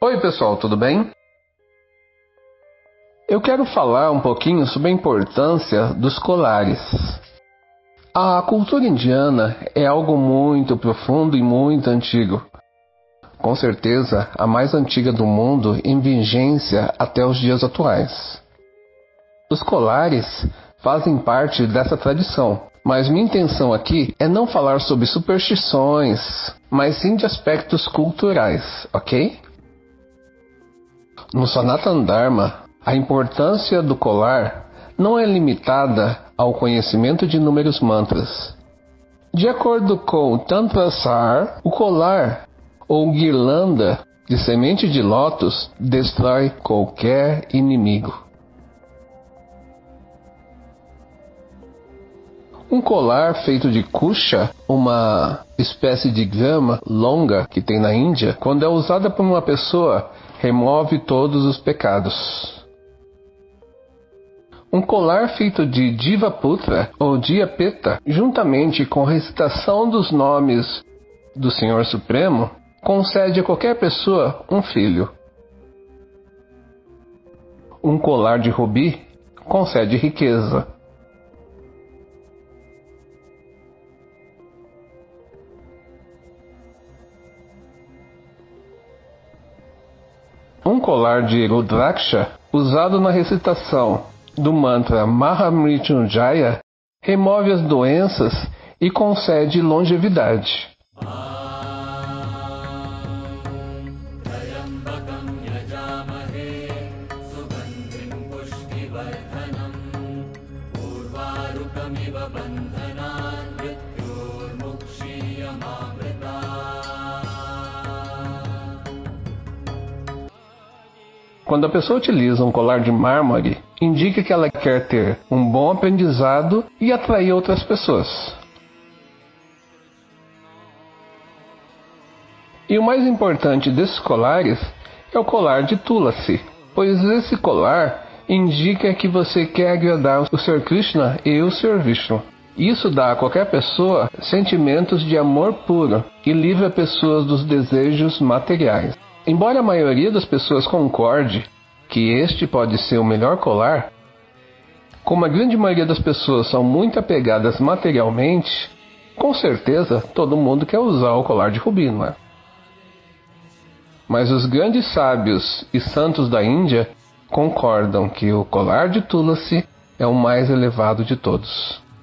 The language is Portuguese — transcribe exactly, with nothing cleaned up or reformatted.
Oi pessoal, tudo bem? Eu quero falar um pouquinho sobre a importância dos colares. A cultura indiana é algo muito profundo e muito antigo. Com certeza, a mais antiga do mundo em vigência até os dias atuais. Os colares fazem parte dessa tradição, mas minha intenção aqui é não falar sobre superstições, mas sim de aspectos culturais, ok? No Sanatana Dharma, a importância do colar não é limitada ao conhecimento de inúmeros mantras. De acordo com Tantra Sar, o colar ou guirlanda de semente de lótus destrói qualquer inimigo. Um colar feito de kusha, uma espécie de grama longa que tem na Índia, quando é usada por uma pessoa, remove todos os pecados. Um colar feito de Divaputra ou Diapeta, juntamente com a recitação dos nomes do Senhor Supremo, concede a qualquer pessoa um filho. Um colar de rubi concede riqueza. Um colar de Rudraksha, usado na recitação do mantra Mahamrityunjaya, remove as doenças e concede longevidade. Quando a pessoa utiliza um colar de mármore, indica que ela quer ter um bom aprendizado e atrair outras pessoas. E o mais importante desses colares é o colar de Tulasi, pois esse colar indica que você quer agradar o Senhor Krishna e o Senhor Vishnu. Isso dá a qualquer pessoa sentimentos de amor puro e livra pessoas dos desejos materiais. Embora a maioria das pessoas concorde que este pode ser o melhor colar, como a grande maioria das pessoas são muito apegadas materialmente, com certeza todo mundo quer usar o colar de rubi, não é? Mas os grandes sábios e santos da Índia concordam que o colar de Tulasi é o mais elevado de todos.